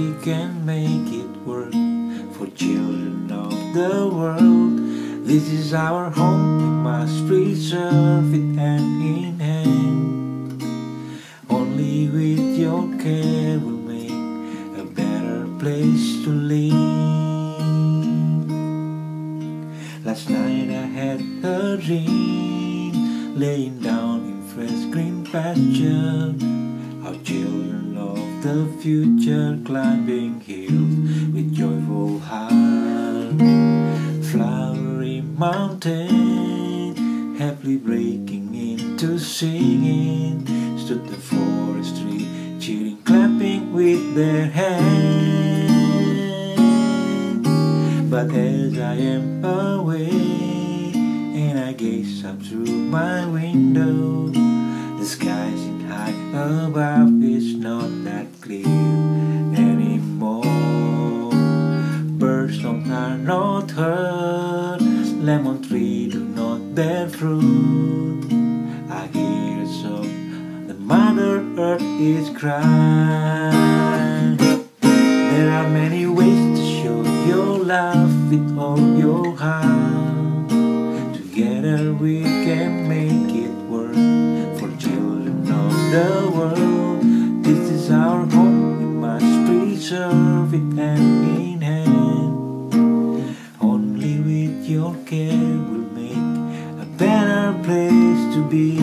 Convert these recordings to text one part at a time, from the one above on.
we can make it work for children of the world. This is our home, we must preserve it hand in hand. Only with your care we'll make a better place to live. Last night I had a dream, laying down in fresh green pasture. Our children of the future climbing hills with joyful heart. Flowery mountains, happily breaking into singing, stood the forestry, cheering, clapping with their hands. But as I am away and I gaze up through my window, the sky seen high above is not that clear anymore. Bird songs are not heard, lemon trees do not bear fruit. I hear a song, the Mother Earth is crying. There are many ways to show your love with all your heart. Together we can make it work for children of the world. This is our home, we must preserve it hand in hand. Only with your care we'll make a better place to be.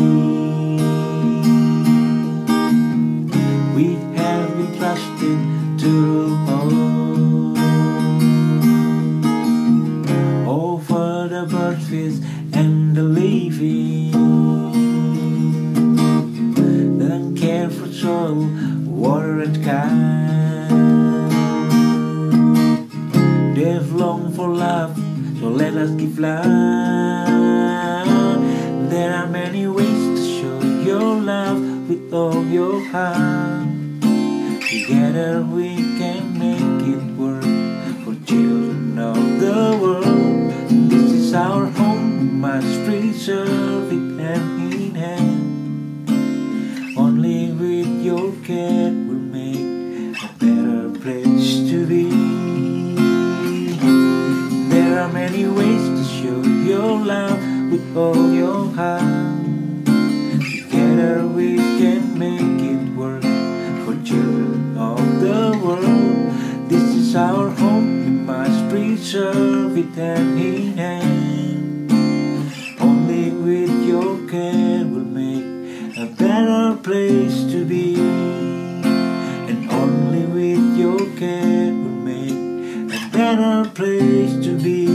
We have been trusted to rule over the bird, fish and the living. Then care for soil, water and sky. They've longed for love, so let us give love. There are many ways to show your love with all your heart. Together we can make it work for children of the world. This is our home, we must preserve it hand in hand. Only with your care we'll make a better place to be. There are many ways to show your love with all your heart. Together we can make it work for children of the world. This is our home, we must preserve it hand in hand. Only with your care we'll make a better place to be. And only with your care we'll make a better place to be.